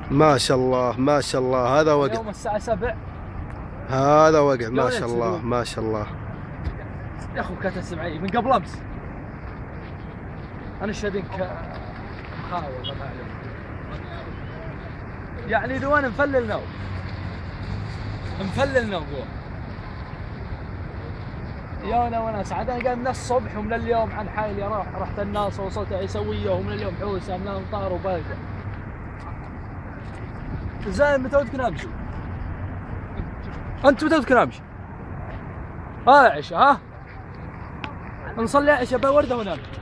ما شاء الله ما شاء الله. هذا وقع اليوم الساعة 7. هذا وقع ما شاء الله ما شاء الله. يا اخو كانت السمعية من قبل امس. انا الشديد خاوي يعني دوان مفلل نوم يونا وناس عاد انا قايم من الصبح ومن اليوم عن حالي رحت الناصر وصلت عيسويه ومن اليوم حوسه من الامطار وبرقه. زين متى ودك نمشي؟ انت متى ودك نمشي؟ عشاء ها؟ نصلي عشاء بورده ونمشي.